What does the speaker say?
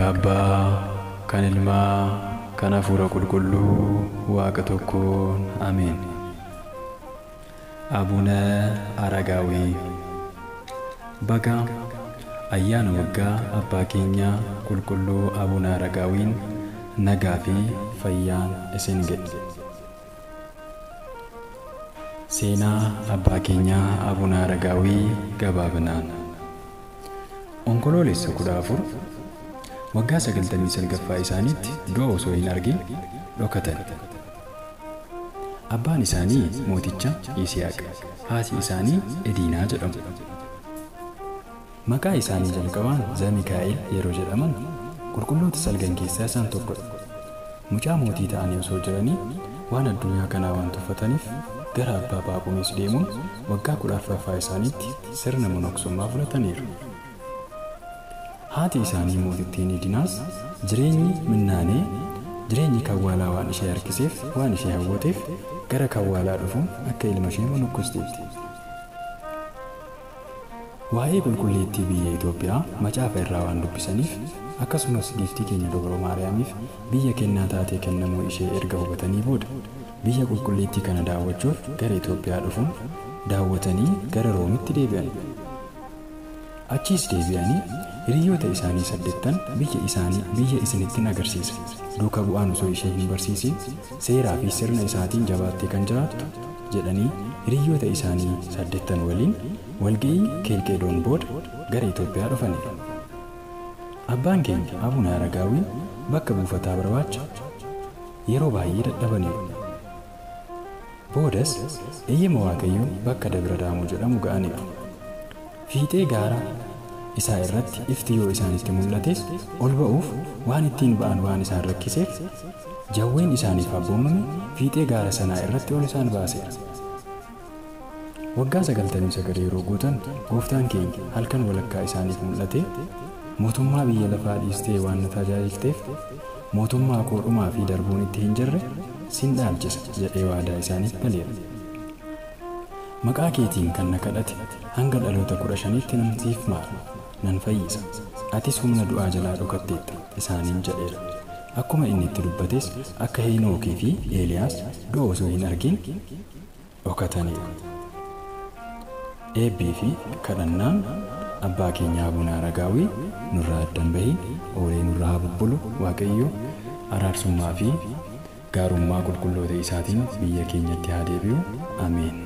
Maqaa Abbaa, kan Ilmaa, kan Hafuura Qulqulluu, Waaqa tokkoon. Ameen. Abuna Aragaawii. Baga ayyaana waggaa abbaa keenya qulqulluu Abuna Aragaawiin nagaa fi fayyaan isin ga'e. Seenaa abbaa keenyaa Abuna Aragaawii gabaabinaan. Onkoloolessa 14 waggaa 99ffaa isaaniitti du'a osoo hin argin dhokatan. Abbaan isaanii mooticha Yisihaaq, haati isaanii Ediinaa jedhamu. Maqaa isaanii jalqabaan Zamikaa'el yeroo jedhaman qulqulloota salgan keessaa isaan tokkodha. Mucaa mootii ta'anii osoo jiranii waan addunyaa kanaa waan tuffataniif gara abbaa Paaqumiis deemuun waggaa 14ffaa isaaniitti sirna monoksummaa fudhataniiru. Haati isaanii mootittiin Ediinaas jireenyi minnaanee jireenyi kawwaalaa waan ishee harkiseef waan ishee hawwateef gara kawwaalaa dhufuun akka ilma ishee monokkosteetti. Waa'ee qulqulleettii biyya Itoophiyaa macaafa irraa waan dubbisaniif akkasumas giiftii keenya Dubroo Maariyaamiif biyya kennaa taatee kennamuu ishee erga hubatanii booda biyya qulqulleettii kana daawwachuuf gara Itoophiyaa dhufuun daawwatanii gara Roomitti deebi'an. Achiis deebi'anii hiriyoota isaanii 8 biyya isinittiin agarsiisa. Duuka bu'aan osoo ishee hin barsiisin seeraa fi sirna isaatiin jabaattee kan jiraattu jedhanii hiriyoota isaanii 8 waliin walga'ii Kelqedoon booda gara Itoophiyaa dhufaniiru. Abbaan keenya Abuna Aragaawiin bakka buufataa barbaacha yeroo baay'ee dadhabaniiru. Boodas eeyyama Waaqayyoon bakka Dabra Daamuu jedhamu ga'aniiru. Fiixee gaara isaa irratti ifti yoo isaanitti mul'ates ol ba'uuf waan ittiin ba'an waan isaan rakkiseef jawween isaaniif abboomame fiixee gaara sanaa irratti ol isaan baaseera. Waggaa 99 yeroo guutan gooftaan keenya halkan walakkaa isaaniif mul'ate mootummaa biyya lafaa dhiistee waan na tajaajilteef mootummaa koo dhumaa fi darbuun itti hin jirre sin dhaalchisa jedhee waadaa isaaniif galeera. Maqaa keetiin kan na kadhate hanga dhaloota 15tti nan siif maara, nan fayyisa. Atis humna du'aa jalaa dhokatteetta isaaniin jedheera. Akkuma inni itti dubbates akka Heenookii fi Eeliyaas du'a osoo hin argin dhokataniiru. Eebbii fi kadhannaan abbaa keenya Abuna Aragaawii nurraa addan bahin oolee nurraa bubbulu Waaqayyo araarsummaa fi gaarummaa qulqulloota isaatiin biyya keenyatti haa deebi'u. Ameen.